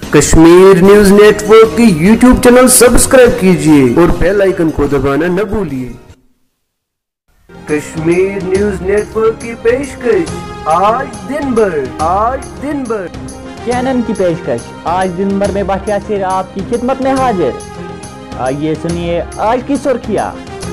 Kashmir news network की YouTube channel subscribe कीजिए और बेल आइकन को दबाना न भूलिए। कश्मीर न्यूज नेटवर्क की पेशकश आज दिन भर KNN की पेशकश आज दिन भर में बाकिया सिर आपकी खिदमत में हाजिर। आइए सुनिए आज की सुर्खियां।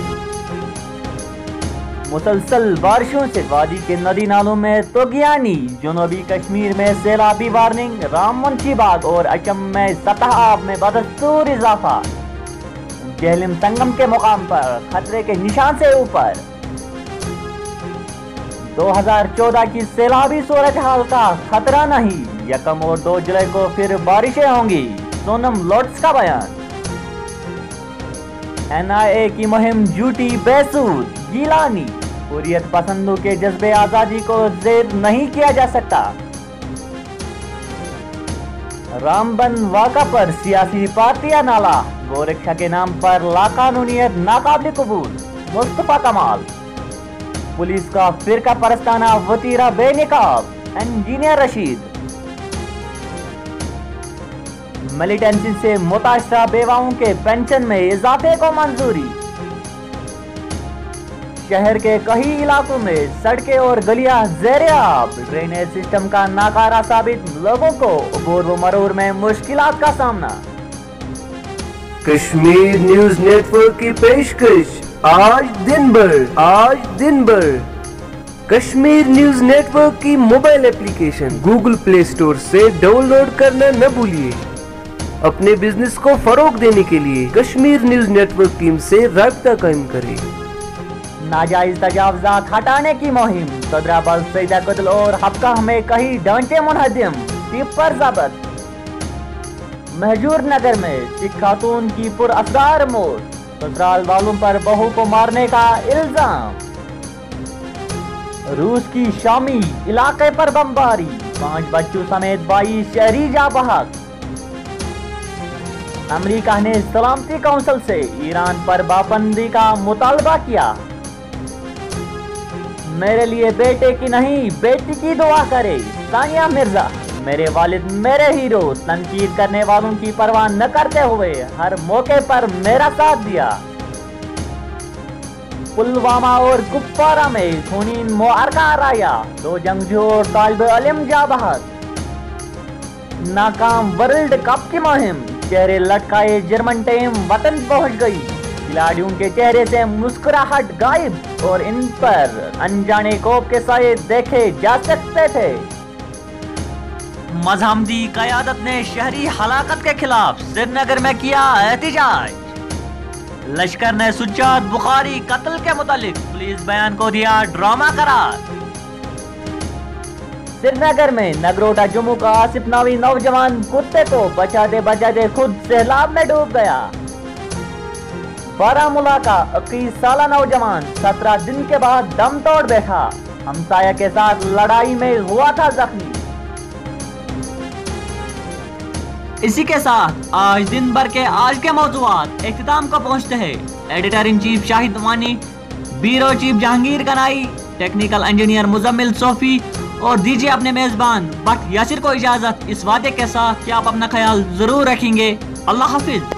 मुसलसल बारिशों से वादी के नदी नालों में तोगियानी, जनूबी कश्मीर में सैलाबी वार्निंग, रामवंशी बाग और अचम में सतह आब में बदस्तूर इजाफा, जहलम संगम के मुकाम पर खतरे के निशान से ऊपर। 2014 की सैलाबी सूरत हाल का खतरा नहीं, 1 और 2 जुलाई को फिर बारिशें होंगी, सोनम लॉर्ड्स का बयान। NIA की मुहिम झूठी बेसूद, गीलानी, हुर्रियत पसंदों के जज्बे आजादी को जेर नहीं किया जा सकता। रामबन वाक़ा पर सियासी पार्टियां नाला, गोरक्षा के नाम पर लाकानूनियत नाकाबिल कबूल, मुस्तफा कमाल। पुलिस का फिरका परस्ताना वतीरा बेनिकाब, इंजीनियर रशीद। मिलिटेंसी से मुताशरा बेवाओं के पेंशन में इजाफे को मंजूरी। शहर के कई इलाकों में सड़कें और गलियां ज़ेर-ए-आब, ड्रेनेज सिस्टम का नाकारा साबित, लोगों को अबूर व मरूर में मुश्किलात का सामना। कश्मीर न्यूज नेटवर्क की पेशकश आज दिन भर कश्मीर न्यूज नेटवर्क की mobile application Google Play Store से डाउनलोड करना न भूलिए। अपने बिजनेस को फरोग देने के लिए कश्मीर न्यूज नेटवर्क टीम से राब्ता कायम करें। नाजायज तजावजात हटाने की मुहिम, सदराबाद सईदा कत्ल और हफ्का में कई ढांचे मुनहदिम, टिप पर जब्त। महजूर नगर में सिख खातून की पुरअसरार मौत, ससुराल वालों पर बहू को मारने का इल्जाम। रूस की शामी इलाके पर बमबारी, 5 बच्चों समेत 22 शहरी जा बहक। अमेरिका ने सलामती काउंसिल से ईरान पर पाबंदी का मुतालबा किया। मेरे लिए बेटे की नहीं बेटी की दुआ करे, सानिया मिर्जा। मेरे वालिद मेरे हीरो, तनकीद करने वालों की परवाह न करते हुए हर मौके पर मेरा साथ दिया। पुलवामा और कुपवारा में खूनी मुआरका राया, 2 जंगजू और तालिब इल्म जा बहक। नाकाम वर्ल्ड कप की मुहिम, चेहरे लटकाए जर्मन टीम वतन पहुंच गई, खिलाड़ियों के चेहरे से मुस्कुराहट गायब और इन पर अनजाने कोप के साए देखे जा सकते थे। मजहमदी क़यादत ने शहरी हलाकत के खिलाफ श्रीनगर में किया एहतिजाज। लश्कर ने सुज्जाद बुखारी कत्ल के मुतालिक पुलिस बयान को दिया ड्रामा करार। श्रीनगर में नगरोटा जम्मू का आसिफ नामी नौजवान कुत्ते को बचाते खुद सैलाब में डूब गया। बारामूला का 21 साला नौजवान 17 दिन के बाद दम तोड़ बैठा, हमसाया के साथ लड़ाई में हुआ था जख्मी। इसी के साथ आज दिन भर के आज के मौज़ूआत इख्तिताम को पहुंचते हैं। Editor in chief Shahid Wani, bureau chief Jahangir Ganai, technical engineer Muzammil Sofi और दीजिए अपने मेजबान बट यासिर को इजाजत, इस वादे के साथ कि आप अपना ख्याल जरूर रखेंगे। अल्लाह हाफिज।